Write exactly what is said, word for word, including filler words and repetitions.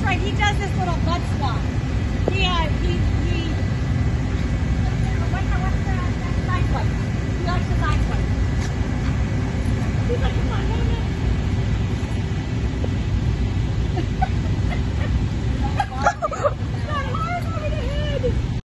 right. He does this little butt swap. He, uh, he